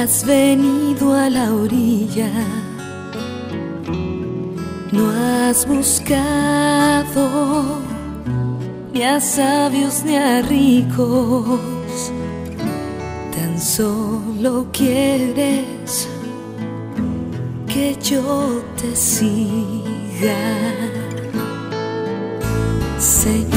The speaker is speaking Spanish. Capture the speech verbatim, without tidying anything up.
Has venido a la orilla, no has buscado ni a sabios ni a ricos, tan solo quieres que yo te siga. Señor,